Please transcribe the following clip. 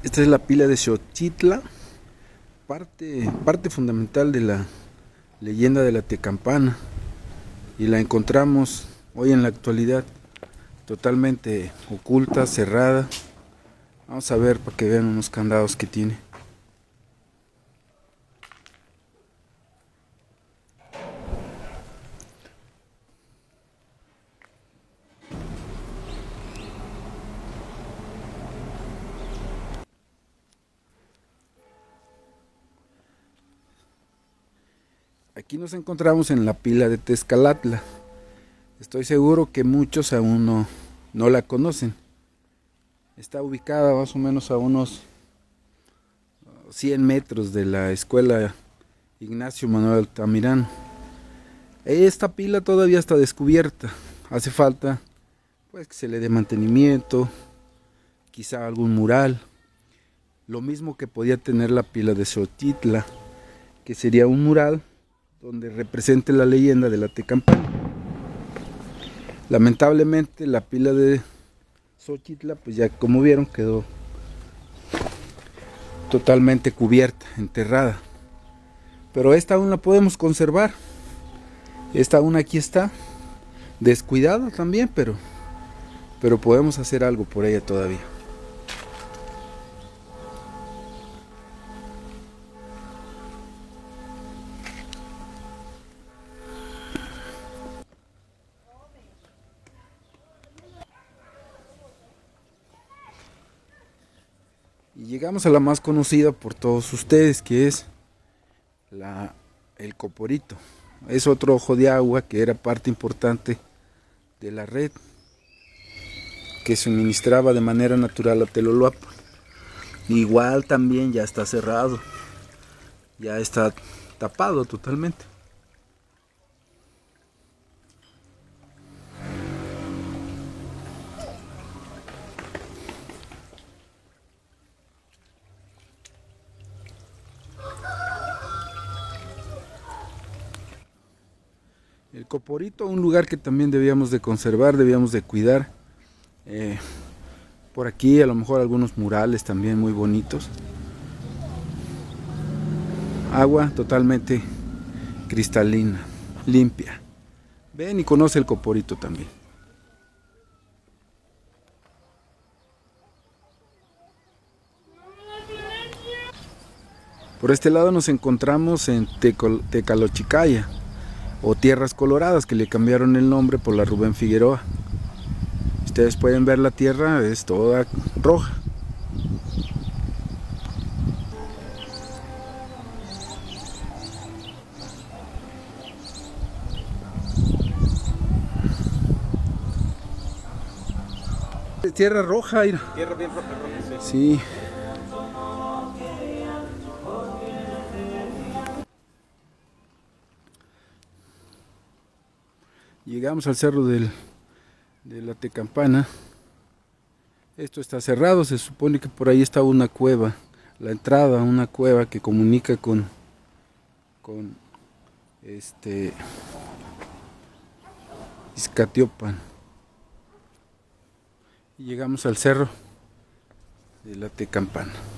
Esta es la pila de Xochitla, parte fundamental de la leyenda de la Tecampana, y la encontramos hoy en la actualidad totalmente oculta, cerrada. Vamos a ver para que vean unos candados que tiene. Aquí nos encontramos en la pila de Tezcalatla. Estoy seguro que muchos aún no la conocen. Está ubicada más o menos a unos 100 metros de la escuela Ignacio Manuel Altamirano. Esta pila todavía está descubierta. Hace falta pues que se le dé mantenimiento, quizá algún mural. Lo mismo que podía tener la pila de Xochitla, que sería un mural donde represente la leyenda de la Tecampana. Lamentablemente la pila de Xochitla, pues ya como vieron, quedó totalmente cubierta, enterrada. Pero esta aún la podemos conservar. Esta aún aquí está, descuidada también, pero podemos hacer algo por ella todavía. Y llegamos a la más conocida por todos ustedes, que es el Coporito. Es otro ojo de agua que era parte importante de la red que suministraba de manera natural a Telolapan. Igual también ya está cerrado, ya está tapado totalmente. El Coporito, un lugar que también debíamos de conservar, debíamos de cuidar. Por aquí a lo mejor algunos murales también muy bonitos. Agua totalmente cristalina, limpia. Ven y conoce el Coporito también. Por este lado nos encontramos en Tecalochicaya, o Tierras Coloradas, que le cambiaron el nombre por la Rubén Figueroa. Ustedes pueden ver la tierra, es toda roja. Tierra roja, mira. Tierra bien roja, sí. Sí. Llegamos al cerro de la Tecampana. Esto está cerrado, se supone que por ahí está una cueva, la entrada a una cueva que comunica con Izcatiopan. Y llegamos al cerro de la Tecampana.